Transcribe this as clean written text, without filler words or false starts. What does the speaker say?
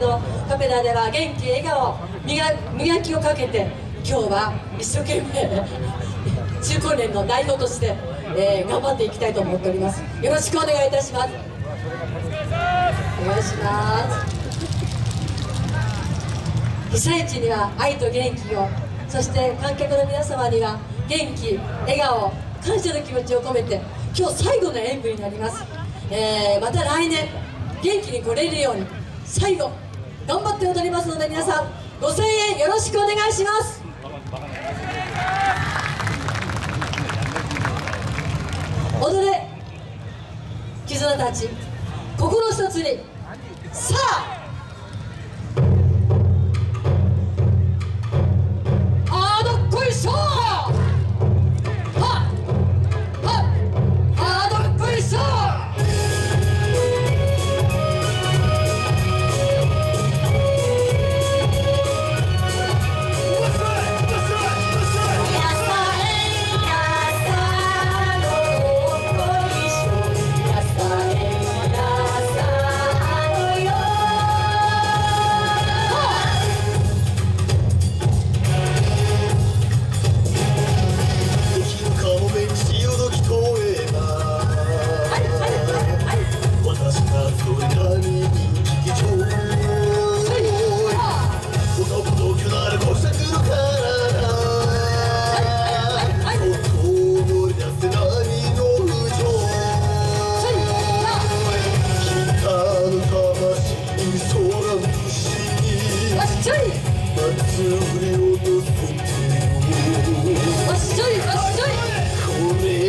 カメラでは元気笑顔磨きをかけて今日は一生懸命中高年の代表として、頑張っていきたいと思っております。よろしくお願いいたします。お願いします。被災地には愛と元気を、そして観客の皆様には元気笑顔感謝の気持ちを込めて今日最後の演舞になります。また来年元気に来れるように最後頑張って踊りますので、皆さんご声援よろしくお願いします。踊れ絆たち、心一つに、さあこれ